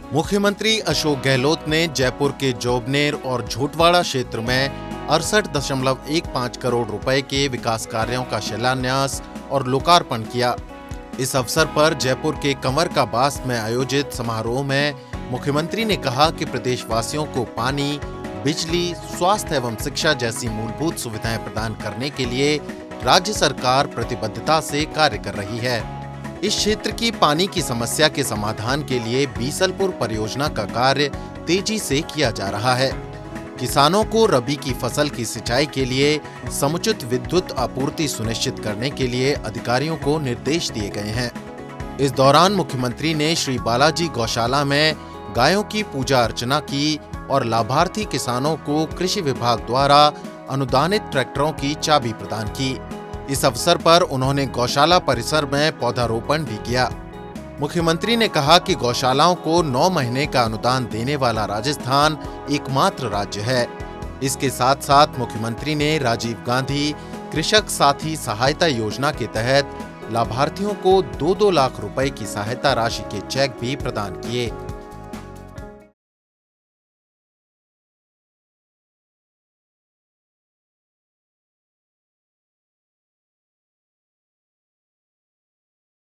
मुख्यमंत्री अशोक गहलोत ने जयपुर के जोबनेर और झोटवाड़ा क्षेत्र में 68.15 करोड़ रुपए के विकास कार्यों का शिलान्यास और लोकार्पण किया। इस अवसर पर जयपुर के कंवर का बास में आयोजित समारोह में मुख्यमंत्री ने कहा कि प्रदेशवासियों को पानी, बिजली, स्वास्थ्य एवं शिक्षा जैसी मूलभूत सुविधाएं प्रदान करने के लिए राज्य सरकार प्रतिबद्धता से कार्य कर रही है। इस क्षेत्र की पानी की समस्या के समाधान के लिए बीसलपुर परियोजना का कार्य तेजी से किया जा रहा है। किसानों को रबी की फसल की सिंचाई के लिए समुचित विद्युत आपूर्ति सुनिश्चित करने के लिए अधिकारियों को निर्देश दिए गए हैं। इस दौरान मुख्यमंत्री ने श्री बालाजी गौशाला में गायों की पूजा अर्चना की और लाभार्थी किसानों को कृषि विभाग द्वारा अनुदानित ट्रैक्टरों की चाबी प्रदान की। इस अवसर पर उन्होंने गौशाला परिसर में पौधारोपण भी किया। मुख्यमंत्री ने कहा कि गौशालाओं को 9 महीने का अनुदान देने वाला राजस्थान एकमात्र राज्य है। इसके साथ साथ मुख्यमंत्री ने राजीव गांधी कृषक साथी सहायता योजना के तहत लाभार्थियों को 2-2 लाख रुपए की सहायता राशि के चेक भी प्रदान किए।